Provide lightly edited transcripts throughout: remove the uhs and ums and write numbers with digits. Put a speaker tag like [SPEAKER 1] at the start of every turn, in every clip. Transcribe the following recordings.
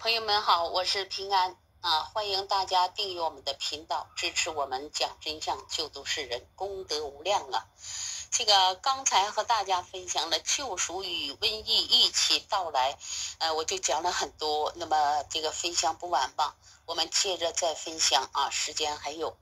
[SPEAKER 1] 朋友们好，我是平安欢迎大家订阅我们的频道，支持我们讲真相、救度世人，功德无量啊！这个刚才和大家分享了救赎与瘟疫一起到来，我就讲了很多，那么这个分享不完吧，我们接着再分享啊，时间还有，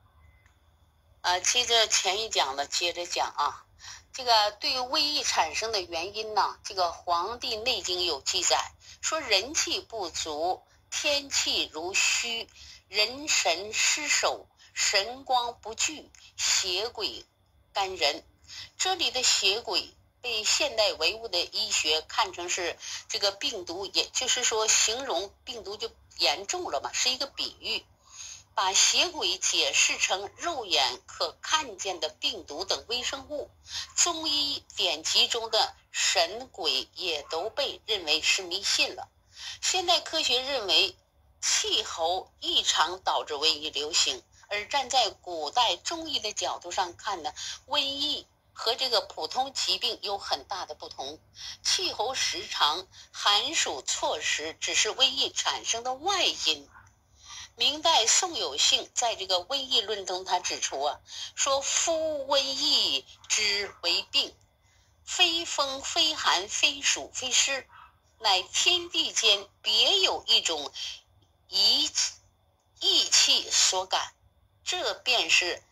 [SPEAKER 1] 接着前一讲的接着讲啊。这个对于瘟疫产生的原因呢，这个《黄帝内经》有记载，说人气不足，天气如虚，人神失守，神光不聚，邪鬼干人。这里的邪鬼被现代唯物的医学看成是这个病毒，也就是说形容病毒就严重了嘛，是一个比喻。把邪鬼解释成肉眼可看见的病毒等微生物，中医典籍中的神鬼也都被认为是迷信了。现代科学认为气候异常导致瘟疫流行，而站在古代中医的角度上看呢，瘟疫和这个普通疾病有很大的不同。气候时长、寒暑错时只是瘟疫产生的外因。明代宋有幸在这个瘟疫论中，他指出说夫瘟疫之为病，非风非寒非暑非湿，乃天地间别有一种异气所感，这便是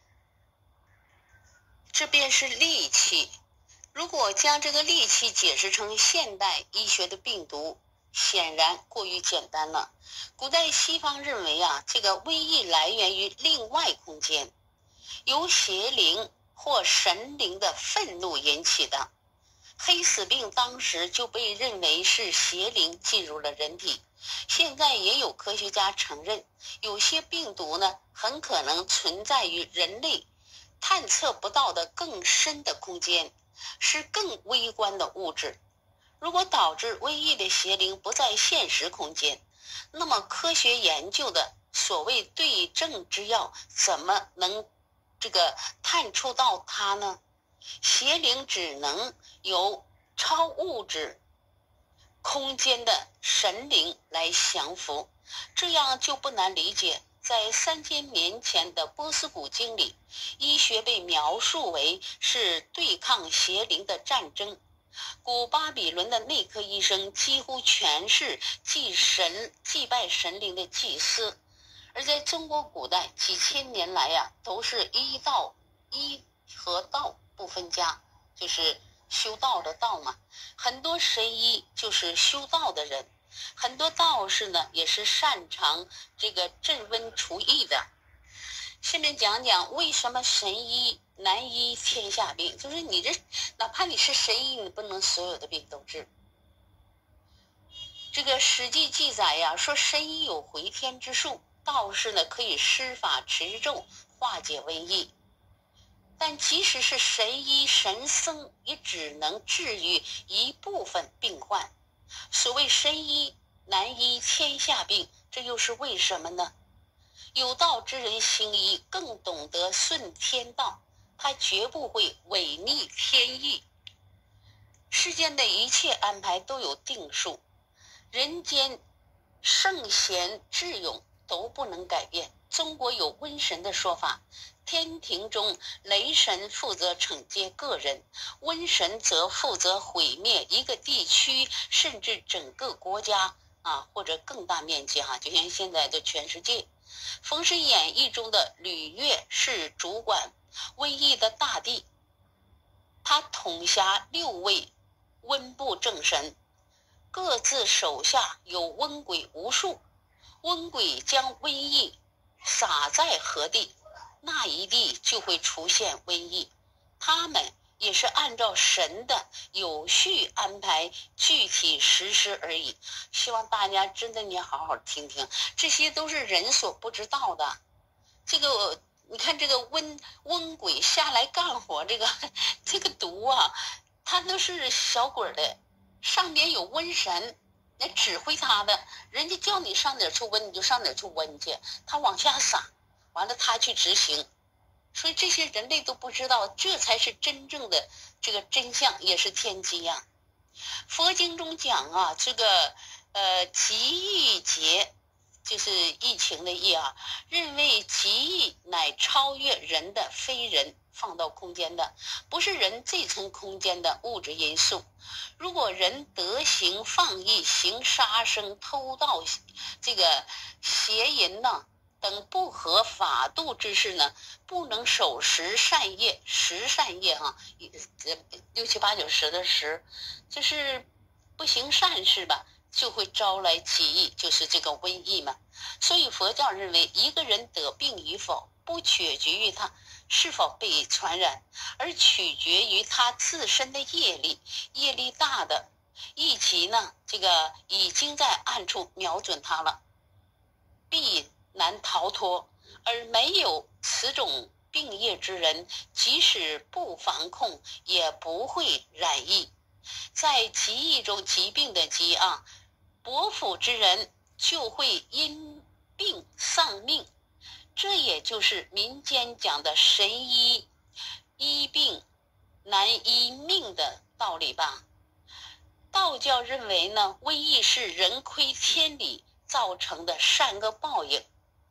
[SPEAKER 1] 戾气。如果将这个戾气解释成现代医学的病毒，显然过于简单了。古代西方认为这个瘟疫来源于另外空间，由邪灵或神灵的愤怒引起的。黑死病当时就被认为是邪灵进入了人体。现在也有科学家承认，有些病毒呢很可能存在于人类探测不到的更深的空间，是更微观的物质。如果导致瘟疫的邪灵不在现实空间，那么科学研究的所谓对症之药怎么能探出到它呢？邪灵只能由超物质空间的神灵来降服，这样就不难理解，在3000年前的波斯古经里，医学被描述为是对抗邪灵的战争。古巴比伦的内科医生几乎全是祭拜神灵的祭司，而在中国古代几千年来都是医和道不分家，就是修道的道嘛。很多神医就是修道的人，很多道士呢也是擅长这个镇瘟除疫的。下面讲讲为什么神医难医天下病，就是你这哪怕你是神医，你不能所有的病都治。这个史记记载说神医有回天之术，道士呢可以施法持咒化解瘟疫，但即使是神医神僧也只能治愈一部分病患。所谓神医难医天下病，这又是为什么呢？有道之人行医更懂得顺天道，他绝不会违逆天意。世间的一切安排都有定数，人间圣贤智勇都不能改变。中国有瘟神的说法，天庭中雷神负责惩戒个人，瘟神则负责毁灭一个地区甚至整个国家或者更大面积就像现在的全世界。《封神演义》中的吕岳是主管瘟疫的大帝，他统辖6位瘟部正神，各自手下有瘟鬼无数。瘟鬼将瘟疫撒在何地，那一地就会出现瘟疫。他们也是按照神的有序安排具体实施而已。希望大家真的你好好听听，这些都是人所不知道的。你看这个瘟鬼下来干活，这个毒它都是小鬼的，上边有瘟神来指挥他的，人家叫你上哪儿去瘟你就上哪儿去瘟去，他往下撒，完了他去执行。所以这些人类都不知道，这才是真正的这个真相，也是天机佛经中讲这个极易节就是疫情的疫啊，认为极易乃超越人的非人放到空间的，不是人这层空间的物质因素。如果人德行放逸，行杀生、偷盗、这个邪淫呢等不合法度之事呢，不能守十善业，十善业啊，六七八九十的十，就是不行善事吧，就会招来疾疫，就是这个瘟疫嘛。所以佛教认为，一个人得病与否，不取决于他是否被传染，而取决于他自身的业力，业力大的，以及呢，这个已经在暗处瞄准他了，必难逃脱。而没有此种病业之人，即使不防控，也不会染疫。在疾疫中，疾病的疾啊，薄福之人就会因病丧命，这也就是民间讲的神医医病难医命的道理吧。道教认为呢，瘟疫是人亏天理造成的善恶报应。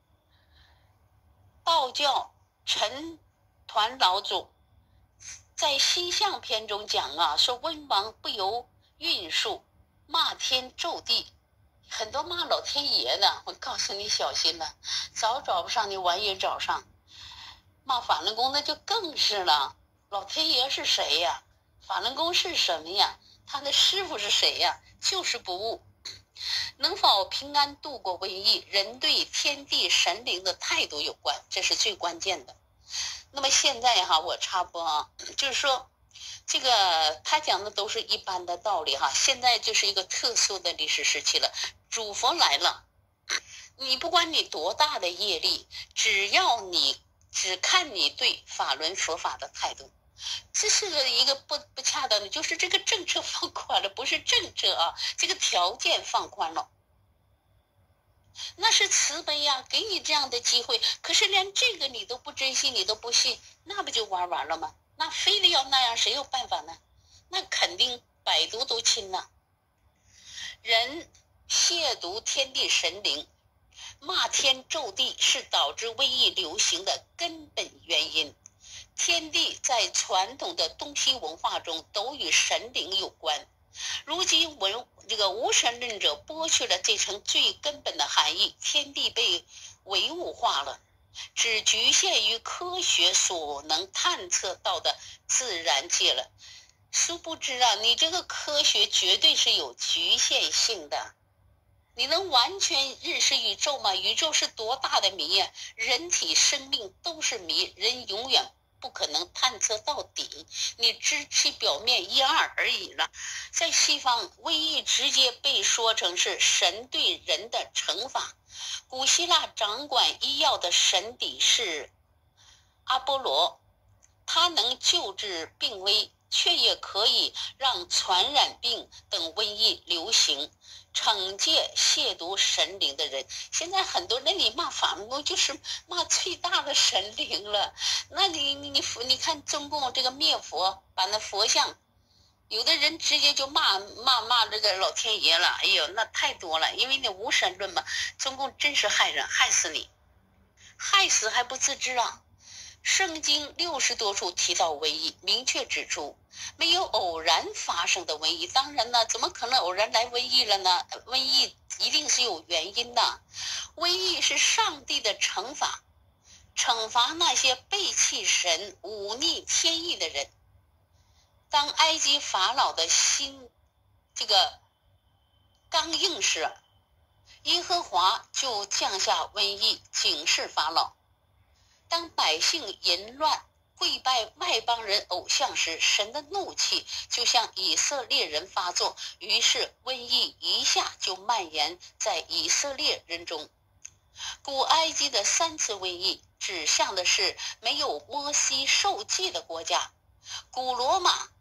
[SPEAKER 1] 道教陈团老祖在心相篇中讲啊，说瘟王不由运数，骂天咒地，很多骂老天爷的，我告诉你小心了，早找不上你晚也找上。骂法轮功那就更是了，老天爷是谁呀？法轮功是什么呀？他的师傅是谁呀？就是不悟。能否平安度过瘟疫，人对天地神灵的态度有关，这是最关键的。那么现在我插播啊，就是说这个他讲的都是一般的道理现在就是一个特殊的历史时期了，主佛来了，你不管你多大的业力，只看你对法轮佛法的态度。这是一个不恰当的，就是这个政策放宽了，不是政策啊，这个条件放宽了。那是慈悲呀，给你这样的机会，可是连这个你都不珍惜，你都不信，那不就玩完了吗？那非得要那样，谁有办法呢？那肯定百毒都侵了。人亵渎天地神灵，骂天咒地，是导致瘟疫流行的根本原因。天地在传统的东西文化中都与神灵有关，如今这个无神论者剥去了这层最根本的含义，天地被唯物化了，只局限于科学所能探测到的自然界了。殊不知啊，你这个科学绝对是有局限性的，你能完全认识宇宙吗？宇宙是多大的谜呀！人体生命都是谜，人永远不可能探测到底，你知其表面一二而已了。在西方，瘟疫直接被说成是神对人的惩罚。古希腊掌管医药的神邸是阿波罗，他能救治病危，却也可以让传染病等瘟疫流行，惩戒亵渎神灵的人。现在很多人你骂法轮功就是骂最大的神灵了。那你看中共这个灭佛，把那佛像，有的人直接就骂这个老天爷了。哎呦，那太多了，因为你无神论嘛。中共真是害人，害死你，害死还不自知啊。圣经60多处提到瘟疫，明确指出没有偶然发生的瘟疫。当然呢，怎么可能偶然来瘟疫了呢？瘟疫一定是有原因的。瘟疫是上帝的惩罚，惩罚那些背弃神、忤逆天意的人。当埃及法老的心这个刚硬时，耶和华就降下瘟疫警示法老。当百姓淫乱跪拜外邦人偶像时，神的怒气就向以色列人发作，于是瘟疫一下就蔓延在以色列人中。古埃及的3次瘟疫指向的是没有摩西受祭的国家，古罗马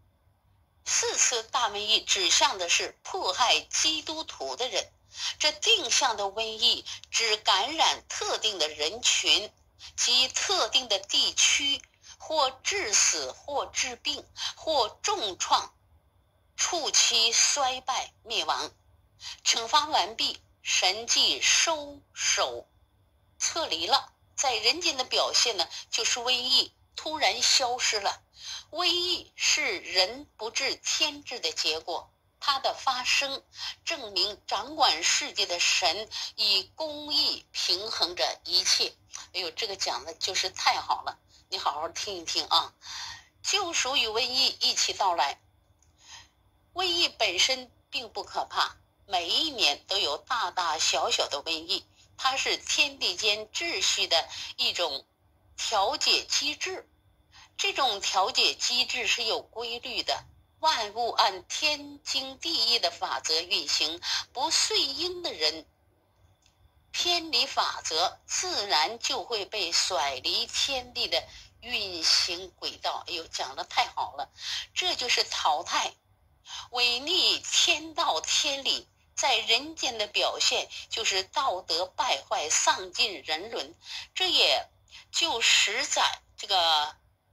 [SPEAKER 1] 4次大瘟疫指向的是迫害基督徒的人。这定向的瘟疫只感染特定的人群及特定的地区，或致死，或致病，或重创，促其衰败灭亡。 惩罚完毕，神即收手撤离了。在人间的表现呢，就是瘟疫突然消失了。瘟疫是人不治天治的结果，它的发生证明掌管世界的神以公义平衡着一切。哎呦，这个讲的就是太好了，你好好听一听啊。救赎与瘟疫一起到来。瘟疫本身并不可怕，每一年都有大大小小的瘟疫，它是天地间秩序的一种调节机制。这种调节机制是有规律的，万物按天经地义的法则运行，不遂应的人偏离法则，自然就会被甩离天地的运行轨道。哎呦，讲得太好了，这就是淘汰。违逆天道天理，在人间的表现就是道德败坏，丧尽人伦。这也就实在这个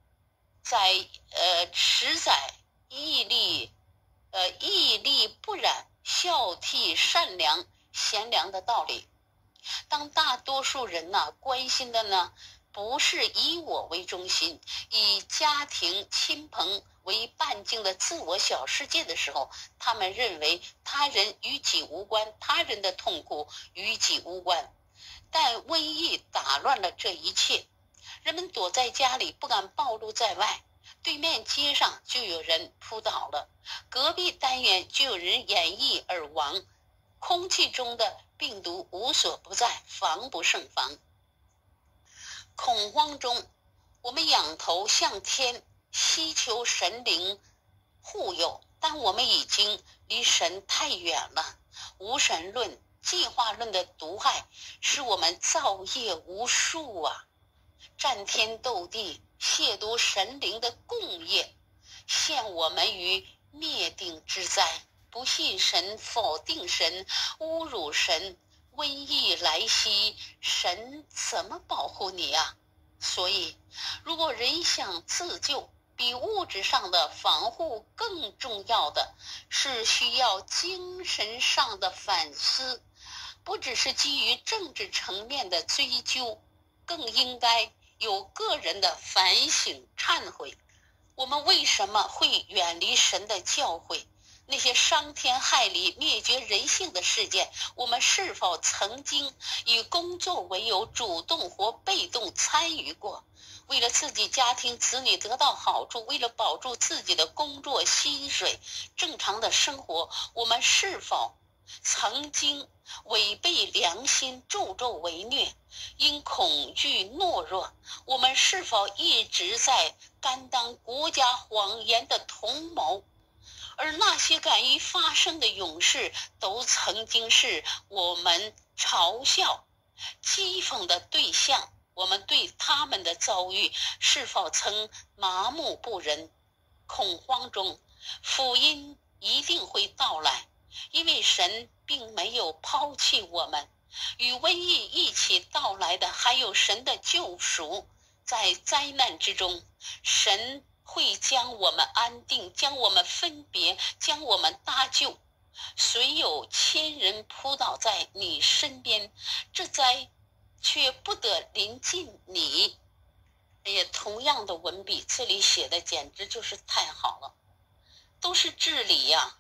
[SPEAKER 1] 实在毅力不染，孝悌善良贤良的道理。当大多数人关心的不是以我为中心，以家庭亲朋为半径的自我小世界的时候，他们认为他人与己无关，他人的痛苦与己无关。但瘟疫打乱了这一切，人们躲在家里不敢暴露在外，对面街上就有人扑倒了，隔壁单元就有人掩疫而亡，空气中的病毒无所不在，防不胜防。恐慌中，我们仰头向天，希求神灵护佑，但我们已经离神太远了。无神论、计划论的毒害使我们造业无数啊！战天斗地，亵渎神灵的共业，陷我们于灭顶之灾。不信神，否定神，侮辱神，瘟疫来袭，神怎么保护你啊？所以如果人想自救，比物质上的防护更重要的是需要精神上的反思，不只是基于政治层面的追究，更应该有个人的反省忏悔。我们为什么会远离神的教诲？那些伤天害理、灭绝人性的事件，我们是否曾经以工作为由主动或被动参与过？为了自己家庭子女得到好处，为了保住自己的工作薪水、正常的生活，我们是否曾经违背良心、助纣为虐？因恐惧懦弱，我们是否一直在甘当国家谎言的同谋？而那些敢于发声的勇士，都曾经是我们嘲笑、讥讽的对象。我们对他们的遭遇是否曾麻木不仁？恐慌中，福音一定会到来，因为神并没有抛弃我们。与瘟疫一起到来的还有神的救赎。在灾难之中，神会将我们安定，将我们分别，将我们搭救。虽有千人扑倒在你身边，这灾却不得临近你。哎呀，同样的文笔，这里写的简直就是太好了，都是治理呀。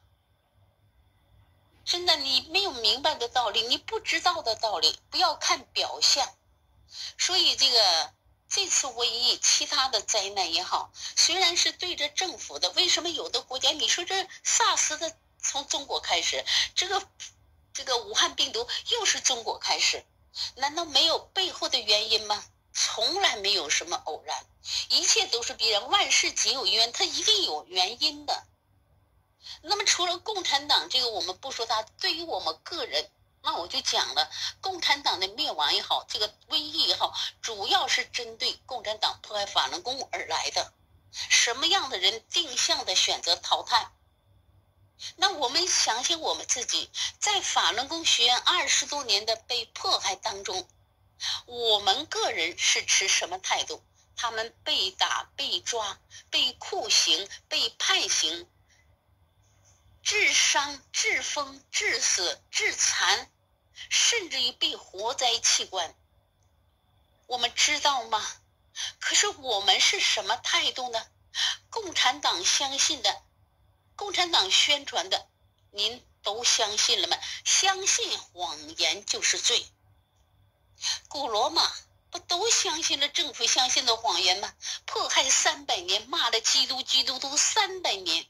[SPEAKER 1] 真的，你没有明白的道理，你不知道的道理，不要看表象。所以这次瘟疫，其他的灾难也好，虽然是对着政府的，为什么有的国家，你说这 SARS 的从中国开始，这个武汉病毒又是中国开始，难道没有背后的原因吗？从来没有什么偶然，一切都是必然，万事皆有因，它一定有原因的。那么除了共产党这个我们不说它，对于我们个人，那我就讲了，共产党的灭亡也好，这个瘟疫也好，主要是针对共产党迫害法轮功而来的。什么样的人定向的选择淘汰？那我们想想我们自己，在法轮功学员20多年的被迫害当中，我们个人是持什么态度？他们被打、被抓、被酷刑、被判刑， 致伤、致疯、致死、致残，甚至于被活摘器官，我们知道吗？可是我们是什么态度呢？共产党相信的，共产党宣传的，您都相信了吗？相信谎言就是罪。古罗马不都相信了政府相信的谎言吗？迫害300年，骂了基督徒300年，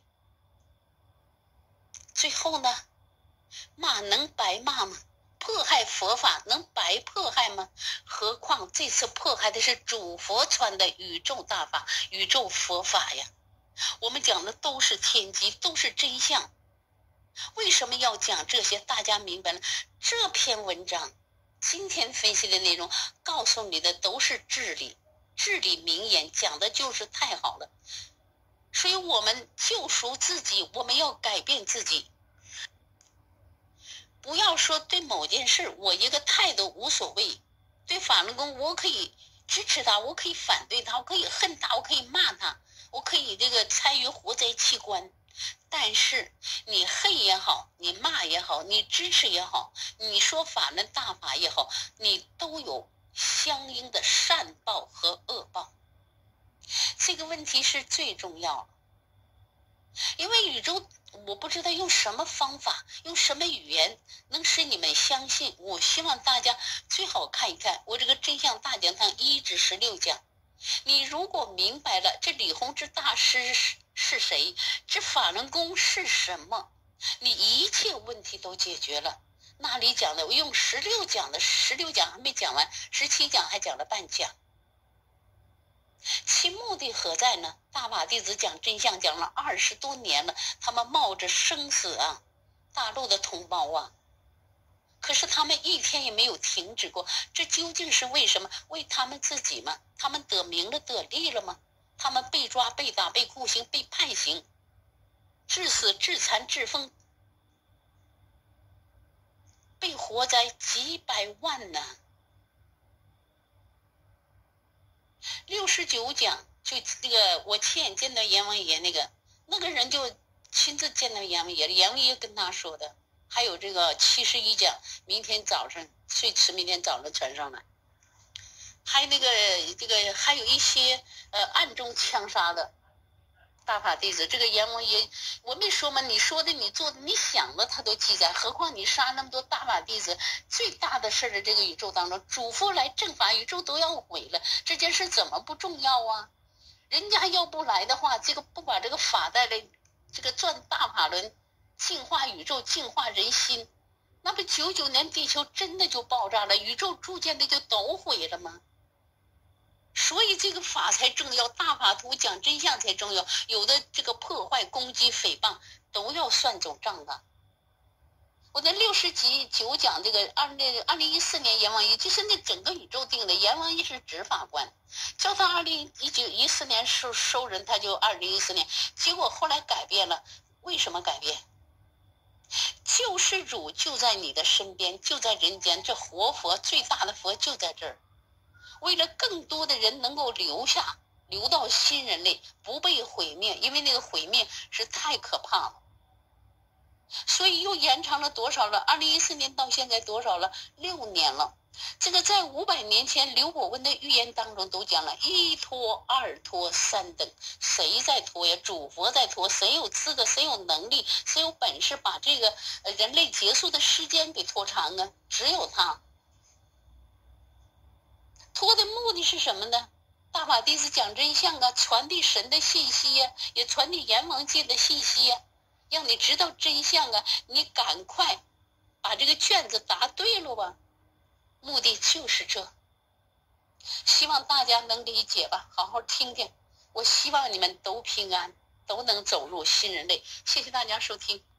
[SPEAKER 1] 最后呢，骂能白骂吗？迫害佛法能白迫害吗？何况这次迫害的是主佛传的宇宙大法、宇宙佛法呀。我们讲的都是天机，都是真相。为什么要讲这些？大家明白了。这篇文章今天分析的内容告诉你的都是至理名言，讲的就是太好了。所以我们救赎自己，我们要改变自己。不要说对某件事我一个态度无所谓，对法轮功我可以支持他，我可以反对他，我可以恨他，我可以骂他，我可以参与活摘器官。但是你恨也好，你骂也好，你支持也好，你说法轮大法也好，你都有相应的善报和恶报。这个问题是最重要的。因为宇宙，我不知道用什么方法，用什么语言能使你们相信。我希望大家最好看一看我这个真相大讲堂1至16讲。你如果明白了这李洪志大师是谁，这法轮功是什么，你一切问题都解决了。那里讲的我用16讲的，16讲还没讲完，17讲还讲了半讲。其目的何在呢？大法弟子讲真相讲了20多年了，他们冒着生死啊，大陆的同胞啊，可是他们一天也没有停止过。这究竟是为什么？为他们自己吗？他们得名了得利了吗？他们被抓被打被酷刑被判刑，致死致残致疯，被活摘几百万呢。69讲就那个我亲眼见到阎王爷那个人就亲自见到阎王爷了，阎王爷跟他说的。还有这个71讲，明天早上最迟明天早上传上来。还有还有一些暗中枪杀的大法弟子，这个阎王爷我没说吗？你说的你做的你想的他都记载，何况你杀那么多大法弟子，最大的事的这个宇宙当中，主佛来正法，宇宙都要毁了，这件事怎么不重要啊？人家要不来的话，这个不把这个法带来，这个转大法轮，净化宇宙，净化人心，那不99年地球真的就爆炸了，宇宙逐渐的就都毁了吗？所以这个法才重要，大法图讲真相才重要。有的这个破坏、攻击、诽谤都要算总账的。我在69讲这个2014年阎王爷，就是那整个宇宙定的，阎王爷是执法官，叫他2014年收人，他就2014年，结果后来改变了。为什么改变？救世主就在你的身边，就在人间，这活佛最大的佛就在这儿。为了更多的人能够留到新人类，不被毁灭，因为那个毁灭是太可怕了，所以又延长了多少了？2014年到现在多少了？6年了。这个在500年前刘伯温的预言当中都讲了1拖2拖3等，谁在拖呀？主佛在拖，谁有资格，谁有能力，谁有本事把这个人类结束的时间给拖长啊？只有他。拖的目的是什么呢？大法弟子讲真相啊，传递神的信息呀，也传递阎王界的信息呀，让你知道真相啊，你赶快把这个卷子答对了吧，目的就是这。希望大家能理解吧，好好听听。我希望你们都平安，都能走入新人类。谢谢大家收听。